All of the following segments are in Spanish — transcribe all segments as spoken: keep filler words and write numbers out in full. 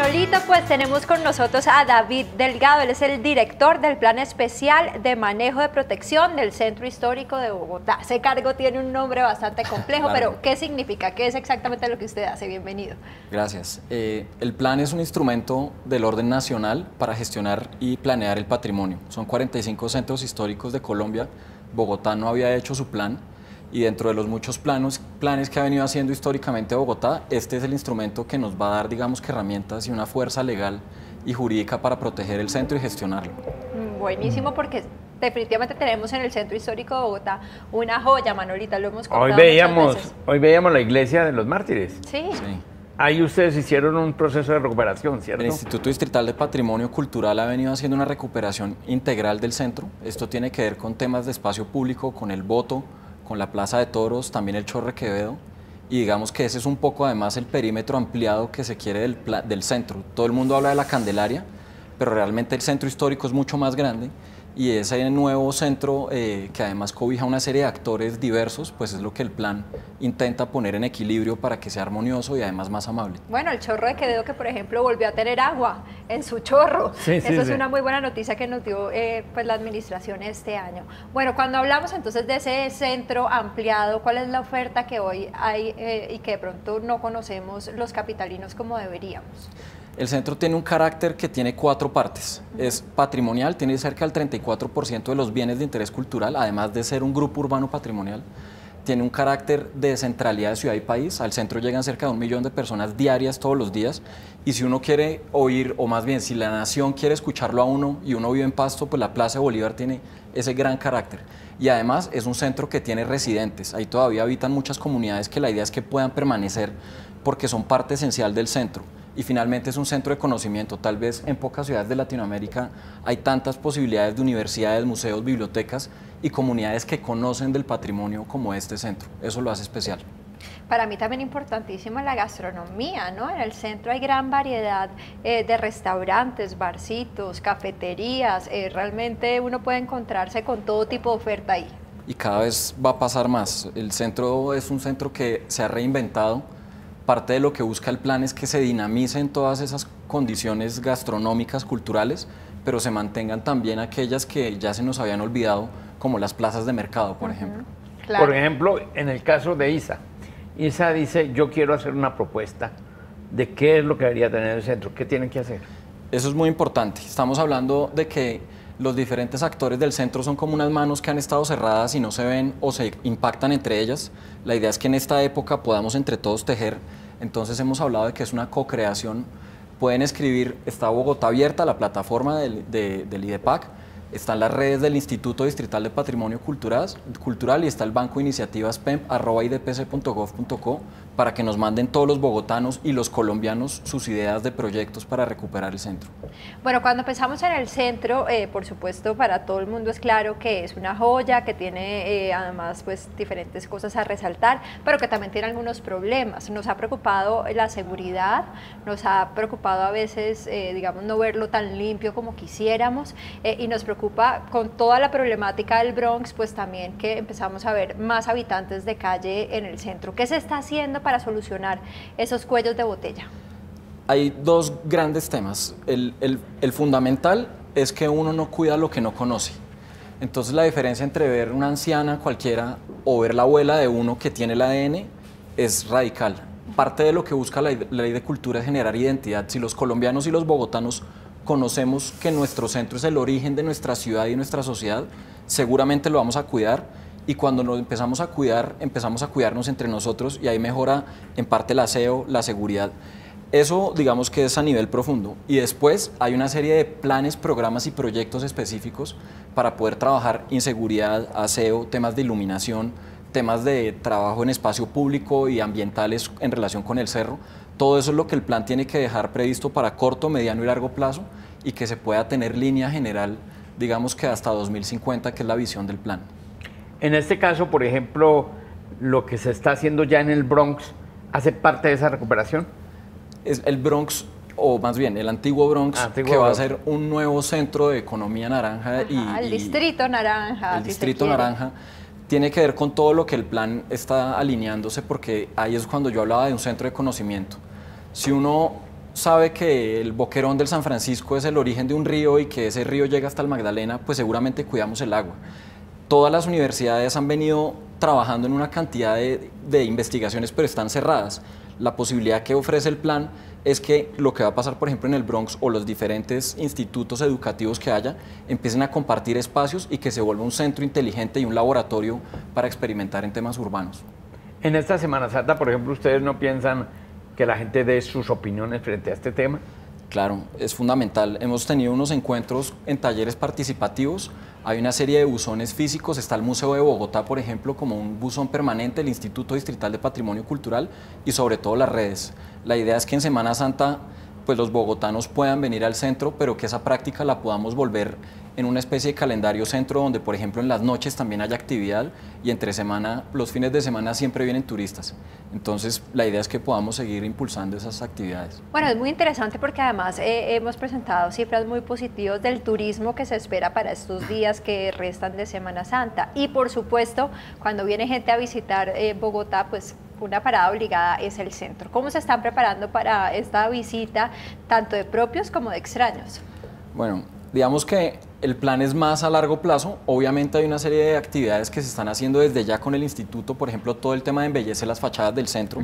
Manolito, pues tenemos con nosotros a David Delgado, él es el director del Plan Especial de Manejo de Protección del Centro Histórico de Bogotá. Ese cargo tiene un nombre bastante complejo, claro. Pero ¿qué significa? ¿Qué es exactamente lo que usted hace? Bienvenido. Gracias. Eh, el plan es un instrumento del orden nacional para gestionar y planear el patrimonio. Son cuarenta y cinco centros históricos de Colombia. Bogotá no había hecho su plan. Y dentro de los muchos planos, planes que ha venido haciendo históricamente Bogotá, este es el instrumento que nos va a dar, digamos, que herramientas y una fuerza legal y jurídica para proteger el centro y gestionarlo. Buenísimo, porque definitivamente tenemos en el Centro Histórico de Bogotá una joya, Manolita, lo hemos contado hoy veíamos, muchas veces. Hoy veíamos la Iglesia de los Mártires. Sí. Sí. Ahí ustedes hicieron un proceso de recuperación, ¿cierto? El Instituto Distrital de Patrimonio Cultural ha venido haciendo una recuperación integral del centro. Esto tiene que ver con temas de espacio público, con el voto, con la Plaza de Toros, también el Chorro de Quevedo, y digamos que ese es un poco además el perímetro ampliado que se quiere del, del centro. Todo el mundo habla de la Candelaria, pero realmente el centro histórico es mucho más grande, y ese nuevo centro, eh, que además cobija una serie de actores diversos, pues es lo que el plan intenta poner en equilibrio para que sea armonioso y además más amable. Bueno, el Chorro de Quevedo, que por ejemplo volvió a tener agua en su chorro. Sí, Eso sí, es sí. una muy buena noticia que nos dio eh, pues, la administración este año. Bueno, cuando hablamos entonces de ese centro ampliado, ¿cuál es la oferta que hoy hay eh, y que de pronto no conocemos los capitalinos como deberíamos? El centro tiene un carácter que tiene cuatro partes. Es patrimonial, tiene cerca del treinta y cuatro por ciento de los bienes de interés cultural, además de ser un grupo urbano patrimonial. Tiene un carácter de centralidad de ciudad y país. Al centro llegan cerca de un millón de personas diarias todos los días. Y si uno quiere oír, o más bien si la nación quiere escucharlo a uno y uno vive en Pasto, pues la Plaza de Bolívar tiene ese gran carácter. Y además es un centro que tiene residentes. Ahí todavía habitan muchas comunidades que la idea es que puedan permanecer porque son parte esencial del centro. Y finalmente es un centro de conocimiento. Tal vez en pocas ciudades de Latinoamérica hay tantas posibilidades de universidades, museos, bibliotecas y comunidades que conocen del patrimonio como este centro. Eso lo hace especial. Para mí también importantísima la gastronomía, ¿no? En el centro hay gran variedad eh, de restaurantes, barcitos, cafeterías. Eh, realmente uno puede encontrarse con todo tipo de oferta ahí. Y cada vez va a pasar más. El centro es un centro que se ha reinventado. Parte de lo que busca el plan es que se dinamicen todas esas condiciones gastronómicas, culturales, pero se mantengan también aquellas que ya se nos habían olvidado, como las plazas de mercado, por uh-huh. ejemplo. Claro. Por ejemplo, en el caso de Isa, Isa dice, yo quiero hacer una propuesta de qué es lo que debería tener el centro, qué tienen que hacer. Eso es muy importante. Estamos hablando de que los diferentes actores del centro son como unas manos que han estado cerradas y no se ven o se impactan entre ellas. La idea es que en esta época podamos entre todos tejer. Entonces hemos hablado de que es una co-creación. Pueden escribir, está Bogotá Abierta, la plataforma del, de, del IDEPAC, están las redes del Instituto Distrital de Patrimonio Cultural, Cultural y está el Banco Iniciativas P E M, arroba i d p c punto gov punto co, para que nos manden todos los bogotanos y los colombianos sus ideas de proyectos para recuperar el centro. Bueno, cuando pensamos en el centro, eh, por supuesto, para todo el mundo es claro que es una joya, que tiene eh, además pues diferentes cosas a resaltar, pero que también tiene algunos problemas. Nos ha preocupado la seguridad, nos ha preocupado a veces, eh, digamos, no verlo tan limpio como quisiéramos, eh, y nos preocupa con toda la problemática del Bronx, pues también que empezamos a ver más habitantes de calle en el centro. ¿Qué se está haciendo para solucionar esos cuellos de botella? Hay dos grandes temas. El, el, el fundamental es que uno no cuida lo que no conoce. Entonces la diferencia entre ver una anciana cualquiera o ver la abuela de uno que tiene el A D N es radical. Parte de lo que busca la, la ley de cultura es generar identidad. Si los colombianos y los bogotanos conocemos que nuestro centro es el origen de nuestra ciudad y nuestra sociedad, seguramente lo vamos a cuidar, y cuando nos empezamos a cuidar, empezamos a cuidarnos entre nosotros y ahí mejora en parte el aseo, la seguridad. Eso digamos que es a nivel profundo, y después hay una serie de planes, programas y proyectos específicos para poder trabajar inseguridad, aseo, temas de iluminación, temas de trabajo en espacio público y ambientales en relación con el cerro. Todo eso es lo que el plan tiene que dejar previsto para corto, mediano y largo plazo y que se pueda tener línea general, digamos que hasta dos mil cincuenta, que es la visión del plan. En este caso, por ejemplo, lo que se está haciendo ya en el Bronx, ¿hace parte de esa recuperación? Es el Bronx, o más bien el antiguo Bronx, antiguo que va Bronx. a ser un nuevo centro de economía naranja. Ajá, y, el y distrito naranja. El distrito naranja. Tiene que ver con todo lo que el plan está alineándose, porque ahí es cuando yo hablaba de un centro de conocimiento. Si uno sabe que el boquerón del San Francisco es el origen de un río y que ese río llega hasta el Magdalena, pues seguramente cuidamos el agua. Todas las universidades han venido trabajando en una cantidad de, de investigaciones, pero están cerradas. La posibilidad que ofrece el plan es que lo que va a pasar, por ejemplo, en el Bronx o los diferentes institutos educativos que haya, empiecen a compartir espacios y que se vuelva un centro inteligente y un laboratorio para experimentar en temas urbanos. En esta Semana Santa, por ejemplo, ¿ustedes no piensan que la gente dé sus opiniones frente a este tema? Claro, es fundamental. Hemos tenido unos encuentros en talleres participativos, hay una serie de buzones físicos, está el Museo de Bogotá, por ejemplo, como un buzón permanente, el Instituto Distrital de Patrimonio Cultural y sobre todo las redes. La idea es que en Semana Santa pues los bogotanos puedan venir al centro, pero que esa práctica la podamos volver en una especie de calendario centro donde, por ejemplo, en las noches también haya actividad y entre semana, los fines de semana siempre vienen turistas. Entonces, la idea es que podamos seguir impulsando esas actividades. Bueno, es muy interesante porque además eh, hemos presentado cifras muy positivas del turismo que se espera para estos días que restan de Semana Santa. Y por supuesto, cuando viene gente a visitar eh, Bogotá, pues una parada obligada es el centro. ¿Cómo se están preparando para esta visita, tanto de propios como de extraños? Bueno, digamos que el plan es más a largo plazo. Obviamente hay una serie de actividades que se están haciendo desde ya con el instituto, por ejemplo, todo el tema de embellecer las fachadas del centro uh-huh.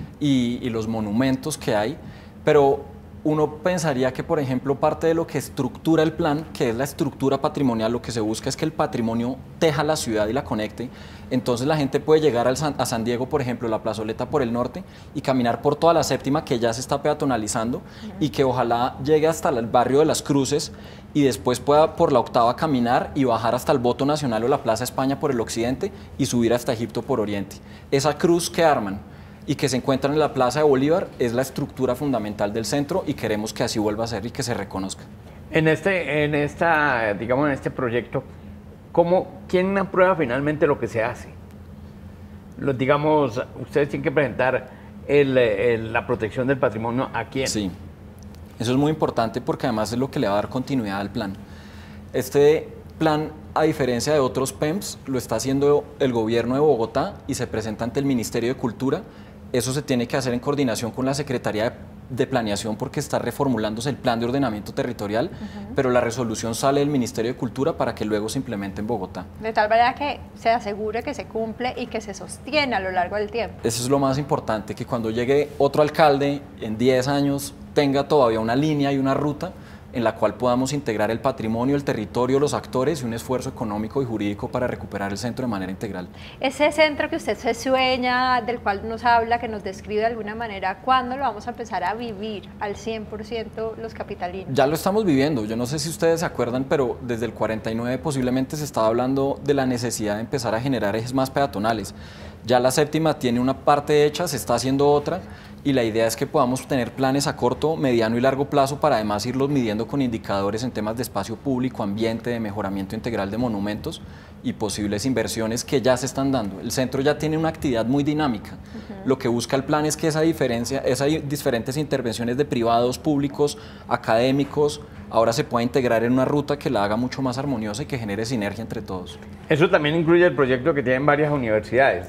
y, y los monumentos que hay, pero uno pensaría que, por ejemplo, parte de lo que estructura el plan, que es la estructura patrimonial, lo que se busca es que el patrimonio teja la ciudad y la conecte. Entonces la gente puede llegar al San, a San Diego, por ejemplo, la plazoleta por el norte, y caminar por toda la séptima, que ya se está peatonalizando, uh-huh. y que ojalá llegue hasta el barrio de Las Cruces, y después pueda por la octava caminar y bajar hasta el Voto Nacional o la Plaza España por el occidente, y subir hasta Egipto por oriente. Esa cruz que arman y que se encuentran en la Plaza de Bolívar es la estructura fundamental del centro y queremos que así vuelva a ser y que se reconozca. En este, en esta, digamos, en este proyecto, ¿cómo, ¿quién aprueba finalmente lo que se hace? Los, digamos, ustedes tienen que presentar el, el, la protección del patrimonio ¿a quién? Sí, eso es muy importante porque además es lo que le va a dar continuidad al plan. Este plan, a diferencia de otros P E M S, lo está haciendo el gobierno de Bogotá y se presenta ante el Ministerio de Cultura. Eso se tiene que hacer en coordinación con la Secretaría de Planeación porque está reformulándose el plan de ordenamiento territorial, uh-huh. pero la resolución sale del Ministerio de Cultura para que luego se implemente en Bogotá. De tal manera que se asegure que se cumple y que se sostiene a lo largo del tiempo. Eso es lo más importante, que cuando llegue otro alcalde en diez años tenga todavía una línea y una ruta en la cual podamos integrar el patrimonio, el territorio, los actores y un esfuerzo económico y jurídico para recuperar el centro de manera integral. Ese centro que usted se sueña, del cual nos habla, que nos describe de alguna manera, ¿cuándo lo vamos a empezar a vivir al cien por ciento los capitalinos? Ya lo estamos viviendo. Yo no sé si ustedes se acuerdan, pero desde el cuarenta y nueve posiblemente se estaba hablando de la necesidad de empezar a generar ejes más peatonales. Ya la séptima tiene una parte hecha, se está haciendo otra, y la idea es que podamos tener planes a corto, mediano y largo plazo para además irlos midiendo con indicadores en temas de espacio público, ambiente, de mejoramiento integral de monumentos y posibles inversiones que ya se están dando. El centro ya tiene una actividad muy dinámica. Uh-huh. Lo que busca el plan es que esa diferencia, esas diferentes intervenciones de privados, públicos, académicos, ahora se pueda integrar en una ruta que la haga mucho más armoniosa y que genere sinergia entre todos. Eso también incluye el proyecto que tienen varias universidades.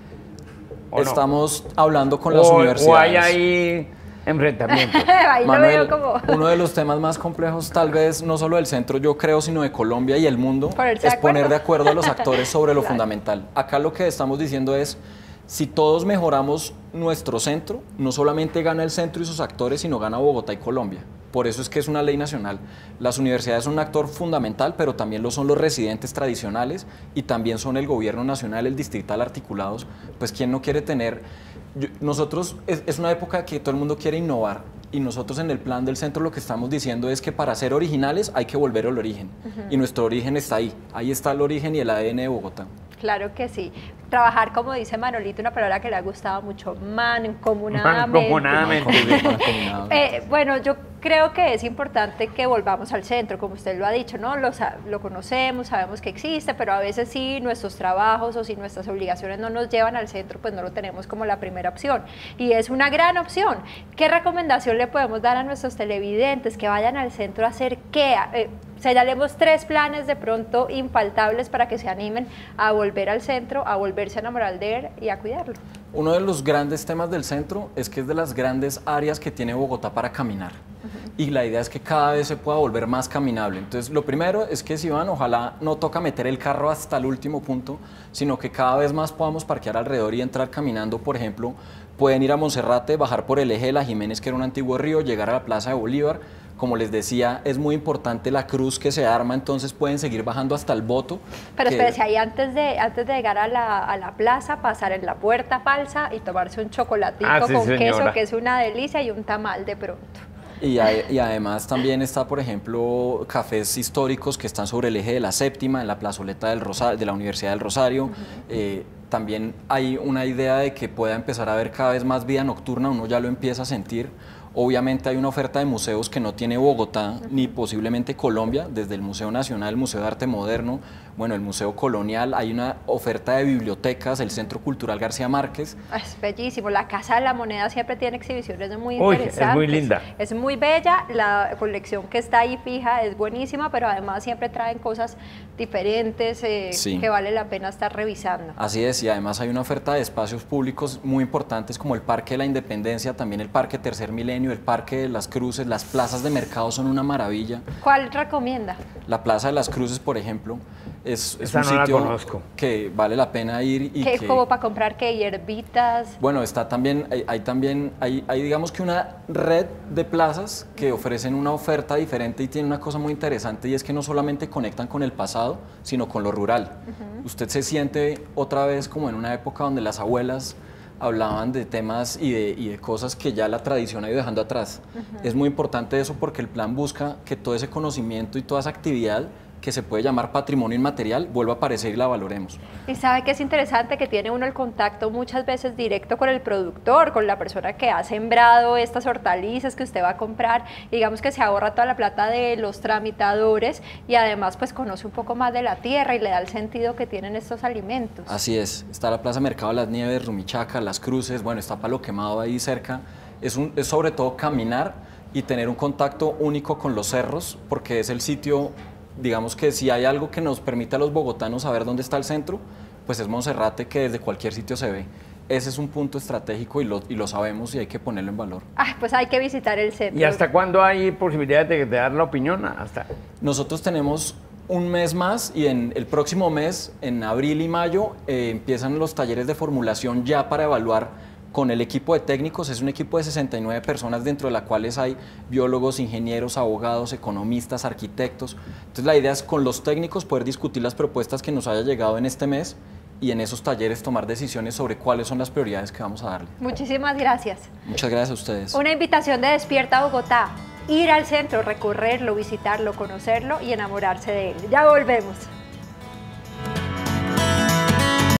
Estamos no? hablando con las o, universidades. ¿O hay ahí enfrentamientos? Ahí Manuel, lo veo como... uno de los temas más complejos, tal vez no solo del centro, yo creo, sino de Colombia y el mundo, es poner de acuerdo a los actores sobre lo claro. fundamental. Acá lo que estamos diciendo es, si todos mejoramos nuestro centro, no solamente gana el centro y sus actores, sino gana Bogotá y Colombia. Por eso es que es una ley nacional. Las universidades son un actor fundamental, pero también lo son los residentes tradicionales y también son el gobierno nacional, el distrital articulados. Pues ¿quién no quiere tener? Yo, nosotros, es, es una época que todo el mundo quiere innovar y nosotros en el plan del centro lo que estamos diciendo es que para ser originales hay que volver al origen. Uh-huh. Y nuestro origen está ahí. Ahí está el origen y el A D N de Bogotá. Claro que sí. Trabajar, como dice Manolito, una palabra que le ha gustado mucho, mancomunadamente. Mancomunadamente. eh, bueno, yo creo que es importante que volvamos al centro, como usted lo ha dicho, ¿no? Lo, lo conocemos, sabemos que existe, pero a veces sí nuestros trabajos o si nuestras obligaciones no nos llevan al centro, pues no lo tenemos como la primera opción. Y es una gran opción. ¿Qué recomendación le podemos dar a nuestros televidentes que vayan al centro a hacer qué? Eh, señalemos tres planes de pronto infaltables para que se animen a volver al centro, a volverse a enamorar de él y a cuidarlo. Uno de los grandes temas del centro es que es de las grandes áreas que tiene Bogotá para caminar. Uh-huh. Y la idea es que cada vez se pueda volver más caminable. Entonces, lo primero es que si van, ojalá no toca meter el carro hasta el último punto, sino que cada vez más podamos parquear alrededor y entrar caminando. Por ejemplo, pueden ir a Monserrate, bajar por el eje de la Jiménez, que era un antiguo río, llegar a la Plaza de Bolívar. Como les decía, es muy importante la cruz que se arma, entonces pueden seguir bajando hasta el Boto. Pero que... espérese, ahí antes de, antes de llegar a la, a la plaza, pasar en la puerta falsa y tomarse un chocolatico ah, sí, con señora. queso, que es una delicia, y un tamal de pronto. Y, hay, y además también está, por ejemplo, cafés históricos que están sobre el eje de la Séptima, en la plazoleta del Rosario, de la Universidad del Rosario. Uh-huh. eh, también hay una idea de que pueda empezar a haber cada vez más vida nocturna, uno ya lo empieza a sentir. Obviamente hay una oferta de museos que no tiene Bogotá, uh-huh, ni posiblemente Colombia, desde el Museo Nacional, el Museo de Arte Moderno, bueno, el Museo Colonial, hay una oferta de bibliotecas, el Centro Cultural García Márquez. Es bellísimo, la Casa de la Moneda siempre tiene exhibiciones muy Uy, interesantes. es muy linda. Es muy bella, la colección que está ahí fija es buenísima, pero además siempre traen cosas diferentes eh, sí. que vale la pena estar revisando. Así es, y además hay una oferta de espacios públicos muy importantes como el Parque de la Independencia, también el Parque Tercer Milenio, el Parque de las Cruces, las plazas de mercado son una maravilla. ¿Cuál recomienda? La Plaza de las Cruces, por ejemplo, es, es Esa un no la sitio conozco. que vale la pena ir. Y ¿Qué, que, como para comprar qué? ¿Hierbitas? Bueno, está también, hay, hay también, hay, hay digamos que una red de plazas que ofrecen una oferta diferente y tienen una cosa muy interesante, y es que no solamente conectan con el pasado, sino con lo rural. Uh-huh. Usted se siente otra vez como en una época donde las abuelas hablaban de temas y de, y de cosas que ya la tradición ha ido dejando atrás. Uh-huh. Es muy importante eso porque el plan busca que todo ese conocimiento y toda esa actividad que se puede llamar patrimonio inmaterial vuelva a aparecer y la valoremos. Y sabe que es interesante que tiene uno el contacto muchas veces directo con el productor, con la persona que ha sembrado estas hortalizas que usted va a comprar, y digamos que se ahorra toda la plata de los tramitadores y además pues conoce un poco más de la tierra y le da el sentido que tienen estos alimentos. Así es, está la Plaza Mercado de las Nieves, Rumichaca, Las Cruces, bueno, está Palo Quemado ahí cerca, es, un, es sobre todo caminar y tener un contacto único con los cerros, porque es el sitio. Digamos que si hay algo que nos permite a los bogotanos saber dónde está el centro, pues es Monserrate, que desde cualquier sitio se ve. Ese es un punto estratégico y lo, y lo sabemos y hay que ponerlo en valor. Ah, pues hay que visitar el centro. ¿Y hasta cuándo hay posibilidades de, de dar la opinión? Hasta... Nosotros tenemos un mes más y en el próximo mes, en abril y mayo, eh, empiezan los talleres de formulación ya para evaluar con el equipo de técnicos. Es un equipo de sesenta y nueve personas, dentro de las cuales hay biólogos, ingenieros, abogados, economistas, arquitectos. Entonces la idea es con los técnicos poder discutir las propuestas que nos haya llegado en este mes y en esos talleres tomar decisiones sobre cuáles son las prioridades que vamos a darle. Muchísimas gracias. Muchas gracias a ustedes. Una invitación de Despierta Bogotá. Ir al centro, recorrerlo, visitarlo, conocerlo y enamorarse de él. Ya volvemos.